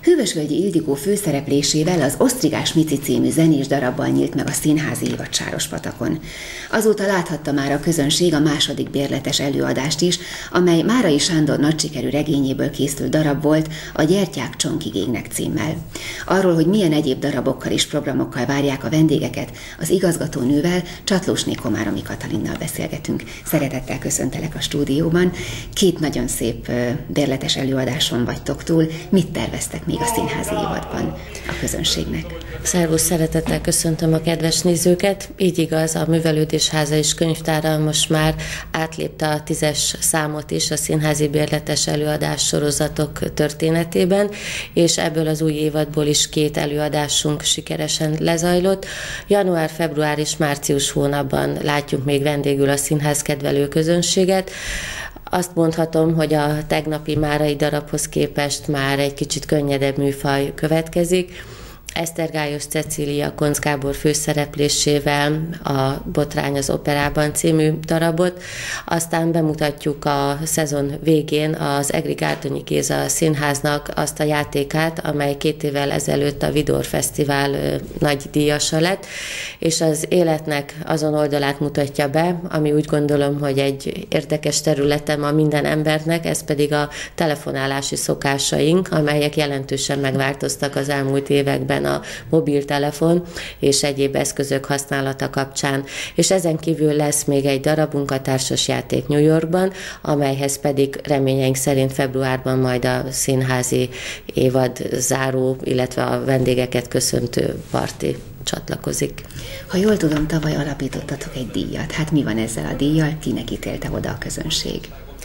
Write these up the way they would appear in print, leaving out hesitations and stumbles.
Hűvösvölgyi Ildikó főszereplésével az Osztrigás Mici című zenés darabbal nyílt meg a színházi évad Sárospatakon. Azóta láthatta már a közönség a második bérletes előadást is, amely Márai Sándor nagysikerű regényéből készült darab volt, a Gyertyák csonkig égnek címmel. Arról, hogy milyen egyéb darabokkal és programokkal várják a vendégeket, az igazgatónővel, Csatlósné Komáromi Katalinnal beszélgetünk. Szeretettel köszöntelek a stúdióban. Két nagyon szép bérletes előadáson vagytok túl. Mit terveztek még a színházi évadban a közönségnek? Szervusz, szeretettel köszöntöm a kedves nézőket. Így igaz, a Művelődésháza és Könyvtára most már átlépte a 10-es számot is a színházi bérletes előadás sorozatok történetében, és ebből az új évadból is 2 előadásunk sikeresen lezajlott. Január, február és március hónapban látjuk még vendégül a színház kedvelő közönséget. Azt mondhatom, hogy a tegnapi márai darabhoz képest már egy kicsit könnyedebb műfaj következik. Esztergályos Cecília Koncz Gábor főszereplésével a Botrány az operában című darabot, aztán bemutatjuk a szezon végén az Egri Gárdonyi Géza Színháznak azt a játékát, amely 2 évvel ezelőtt a Vidor Fesztivál nagy díjasa lett, és az életnek azon oldalát mutatja be, ami úgy gondolom, hogy egy érdekes területe ma minden embernek, ez pedig a telefonálási szokásaink, amelyek jelentősen megváltoztak az elmúlt években a mobiltelefon és egyéb eszközök használata kapcsán. És ezen kívül lesz még egy darabunk, a társasjáték New Yorkban, amelyhez pedig reményeink szerint februárban majd a színházi évad záró, illetve a vendégeket köszöntő parti csatlakozik. Ha jól tudom, tavaly alapítottatok egy díjat. Hát mi van ezzel a díjjal? Kinek ítélte oda a közönség?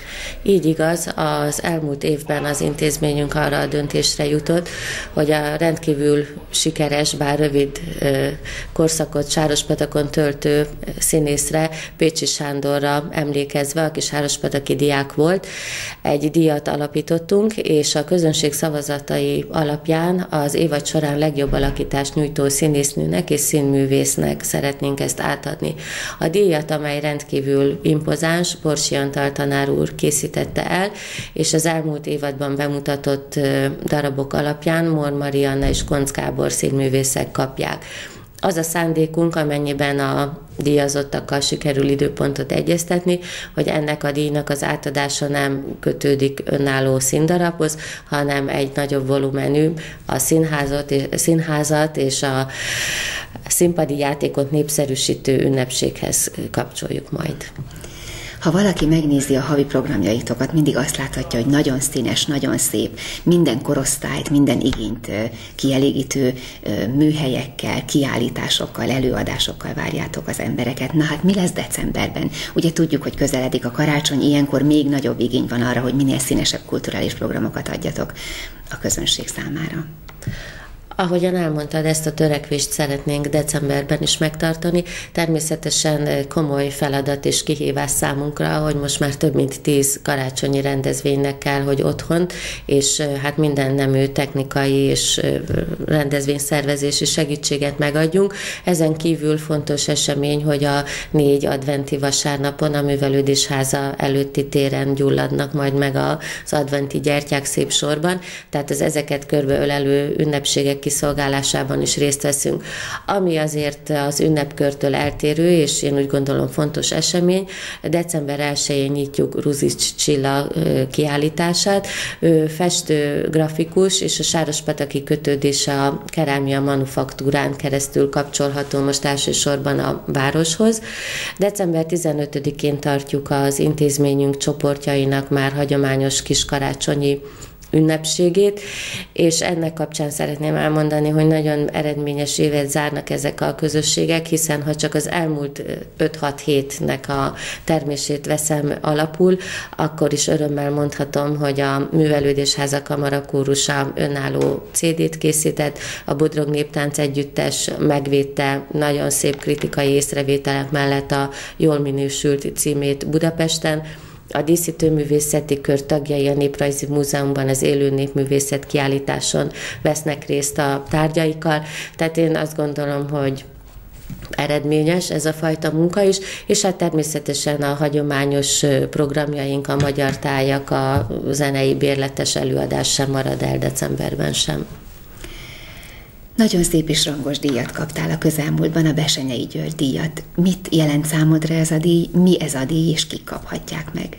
Így igaz, az elmúlt évben az intézményünk arra a döntésre jutott, hogy a rendkívül sikeres, bár rövid korszakot Sárospatakon töltő színészre, Pécsi Sándorra emlékezve, aki sárospataki diák volt, egy díjat alapítottunk, és a közönség szavazatai alapján az évad során legjobb alakítást nyújtó színésznőnek és színművésznek szeretnénk ezt átadni. A díjat, amely rendkívül impozáns, Borsi Antal tanár úr készítette el, és az elmúlt évadban bemutatott darabok alapján Mor Marianna és Koncz Gábor színművészek kapják. Az a szándékunk, amennyiben a díjazottakkal sikerül időpontot egyeztetni, hogy ennek a díjnak az átadása nem kötődik önálló színdarabhoz, hanem egy nagyobb volumenű a színházat és a színpadi játékot népszerűsítő ünnepséghez kapcsoljuk majd. Ha valaki megnézi a havi programjaitokat, mindig azt láthatja, hogy nagyon színes, nagyon szép, minden korosztályt, minden igényt kielégítő műhelyekkel, kiállításokkal, előadásokkal várjátok az embereket. Na hát mi lesz decemberben? Ugye tudjuk, hogy közeledik a karácsony, ilyenkor még nagyobb igény van arra, hogy minél színesebb kulturális programokat adjatok a közönség számára. Ahogyan elmondtad, ezt a törekvést szeretnénk decemberben is megtartani. Természetesen komoly feladat és kihívás számunkra, hogy most már több mint 10 karácsonyi rendezvénynek kell, hogy otthon, és hát minden nemű technikai és rendezvényszervezési segítséget megadjunk. Ezen kívül fontos esemény, hogy a 4 adventi vasárnapon a Művelődésháza előtti téren gyulladnak majd meg az adventi gyertyák szép sorban, tehát az ezeket körbeölelő ünnepségek kiszolgálásában is részt veszünk. Ami azért az ünnepkörtől eltérő, és én úgy gondolom fontos esemény, december 1-én nyitjuk Ruzics Csilla kiállítását. Ő festő, grafikus, és a sárospataki kötődése a kerámia manufaktúrán keresztül kapcsolható most elsősorban a városhoz. December 15-én tartjuk az intézményünk csoportjainak már hagyományos kiskarácsonyi ünnepségét, és ennek kapcsán szeretném elmondani, hogy nagyon eredményes évet zárnak ezek a közösségek, hiszen ha csak az elmúlt 5-6 hétnek a termését veszem alapul, akkor is örömmel mondhatom, hogy a Művelődésháza Kamarakórusa önálló CD-t készített, a Bodrog Néptánc Együttes megvédte nagyon szép kritikai észrevételek mellett a jól minősült címét Budapesten. A díszítőművészeti kör tagjai a Néprajzi Múzeumban az élő népművészet kiállításon vesznek részt a tárgyaikkal. Tehát én azt gondolom, hogy eredményes ez a fajta munka is, és hát természetesen a hagyományos programjaink, a magyar tájak, a zenei bérletes előadás sem marad el decemberben sem. Nagyon szép és rangos díjat kaptál a közelmúltban, a Bessenyei György díjat. Mit jelent számodra ez a díj, mi ez a díj, és kik kaphatják meg?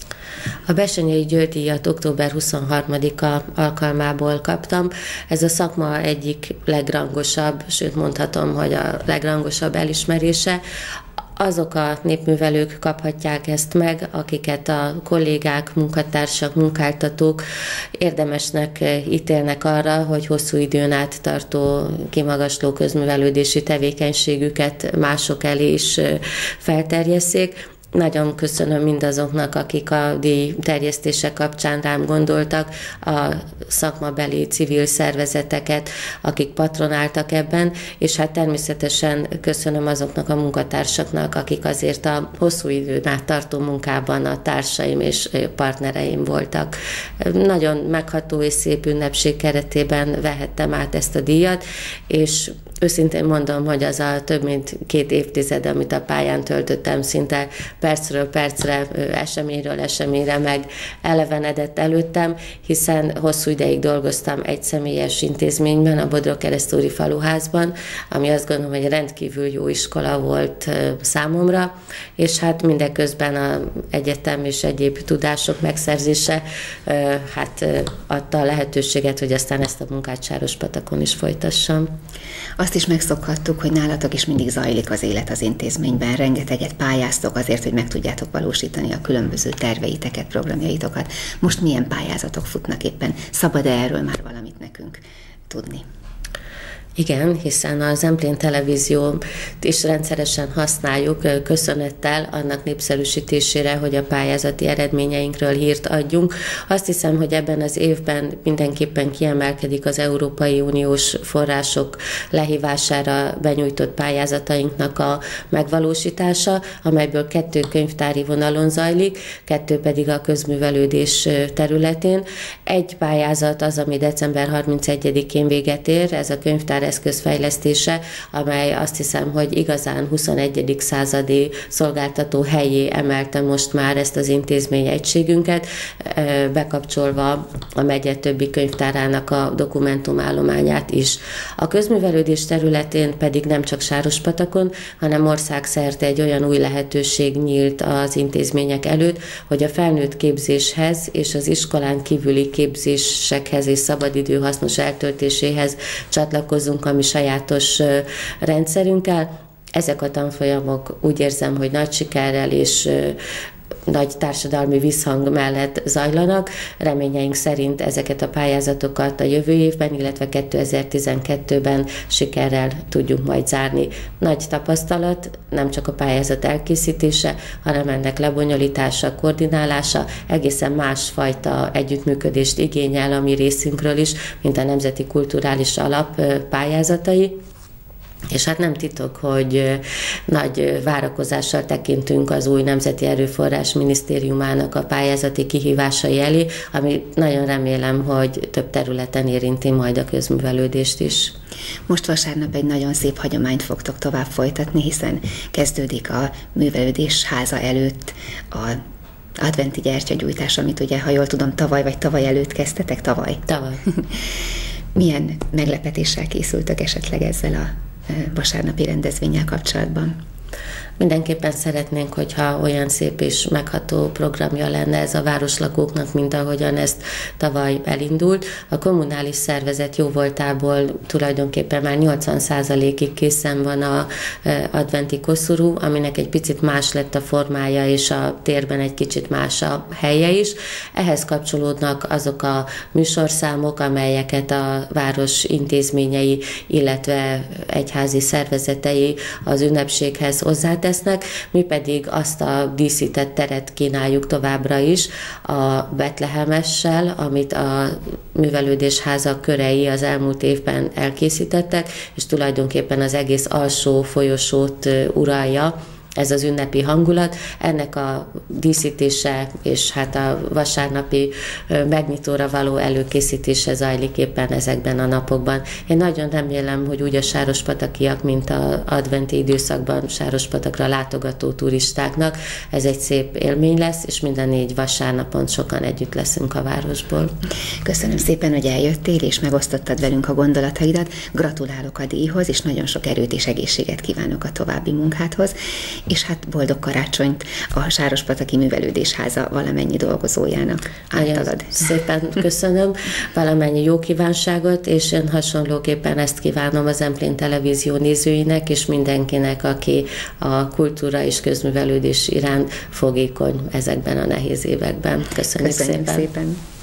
A Bessenyei György díjat október 23-a alkalmából kaptam. Ez a szakma egyik legrangosabb, sőt mondhatom, hogy a legrangosabb elismerése. Azok a népművelők kaphatják ezt meg, akiket a kollégák, munkatársak, munkáltatók érdemesnek ítélnek arra, hogy hosszú időn át tartó kimagasló közművelődési tevékenységüket mások elé is felterjesszék. Nagyon köszönöm mindazoknak, akik a díj terjesztése kapcsán rám gondoltak, a szakmabeli civil szervezeteket, akik patronáltak ebben, és hát természetesen köszönöm azoknak a munkatársaknak, akik azért a hosszú időn át tartó munkában a társaim és partnereim voltak. Nagyon megható és szép ünnepség keretében vehettem át ezt a díjat, és őszintén mondom, hogy az a több mint 2 évtized, amit a pályán töltöttem, szinte percről percre, eseményről eseményre meg elevenedett előttem, hiszen hosszú ideig dolgoztam egy személyes intézményben, a Bodrog-Keresztúri Faluházban, ami azt gondolom, hogy rendkívül jó iskola volt számomra, és hát mindeközben az egyetem és egyéb tudások megszerzése hát adta a lehetőséget, hogy aztán ezt a munkát Sárospatakon is folytassam. Azt is megszokhattuk, hogy nálatok is mindig zajlik az élet az intézményben, rengeteget pályáztok azért, hogy meg tudjátok valósítani a különböző terveiteket, programjaitokat. Most milyen pályázatok futnak éppen? Szabad-e erről már valamit nekünk tudni? Igen, hiszen a Zemplén televíziót is rendszeresen használjuk, köszönettel annak népszerűsítésére, hogy a pályázati eredményeinkről hírt adjunk. Azt hiszem, hogy ebben az évben mindenképpen kiemelkedik az Európai Uniós források lehívására benyújtott pályázatainknak a megvalósítása, amelyből 2 könyvtári vonalon zajlik, 2 pedig a közművelődés területén. Egy pályázat az, ami december 31-én véget ér, ez a könyvtár eszközfejlesztése, amely azt hiszem, hogy igazán 21. századi szolgáltató helyé emelte most már ezt az intézményegységünket, bekapcsolva a megye többi könyvtárának a dokumentumállományát is. A közművelődés területén pedig nem csak Sárospatakon, hanem országszerte egy olyan új lehetőség nyílt az intézmények előtt, hogy a felnőtt képzéshez és az iskolán kívüli képzésekhez és szabadidő hasznos eltöltéséhez csatlakozunk a mi sajátos rendszerünkkel. Ezek a tanfolyamok úgy érzem, hogy nagy sikerrel és nagy társadalmi visszhang mellett zajlanak. Reményeink szerint ezeket a pályázatokat a jövő évben, illetve 2012-ben sikerrel tudjuk majd zárni. Nagy tapasztalat, nem csak a pályázat elkészítése, hanem ennek lebonyolítása, koordinálása egészen másfajta együttműködést igényel a mi részünkről is, mint a Nemzeti Kulturális Alap pályázatai. És hát nem titok, hogy nagy várakozással tekintünk az új Nemzeti Erőforrás Minisztériumának a pályázati kihívásai elé, ami nagyon remélem, hogy több területen érinti majd a közművelődést is. Most vasárnap egy nagyon szép hagyományt fogtok tovább folytatni, hiszen kezdődik a művelődés háza előtt a adventi gyertyagyújtás, amit ugye, ha jól tudom, tavaly előtt kezdtetek? Tavaly. Milyen meglepetéssel készültök esetleg ezzel a vasárnapi rendezvénnyel kapcsolatban? Mindenképpen szeretnénk, hogyha olyan szép és megható programja lenne ez a városlakóknak, mint ahogyan ezt tavaly elindult. A kommunális szervezet jóvoltából tulajdonképpen már 80%-ig készen van az adventi koszorú, aminek egy picit más lett a formája, és a térben egy kicsit más a helye is. Ehhez kapcsolódnak azok a műsorszámok, amelyeket a város intézményei, illetve egyházi szervezetei az ünnepséghez hozzátesznek. Mi pedig azt a díszített teret kínáljuk továbbra is a Betlehemessel, amit a művelődésháza körei az elmúlt évben elkészítettek, és tulajdonképpen az egész alsó folyosót uralja ez az ünnepi hangulat. Ennek a díszítése és hát a vasárnapi megnyitóra való előkészítése zajlik éppen ezekben a napokban. Én nagyon remélem, hogy úgy a sárospatakiak, mint az adventi időszakban Sárospatakra látogató turistáknak ez egy szép élmény lesz, és minden 4 vasárnapon sokan együtt leszünk a városból. Köszönöm szépen, hogy eljöttél, és megosztottad velünk a gondolataidat. Gratulálok a díjhoz, és nagyon sok erőt és egészséget kívánok a további munkádhoz, és hát boldog karácsonyt a Sárospataki Művelődésháza valamennyi dolgozójának általad. Szépen köszönöm valamennyi jó kívánságot, és én hasonlóképpen ezt kívánom az Zemplén Televízió nézőinek, és mindenkinek, aki a kultúra és közművelődés iránt fogékony ezekben a nehéz években. Köszönjük szépen!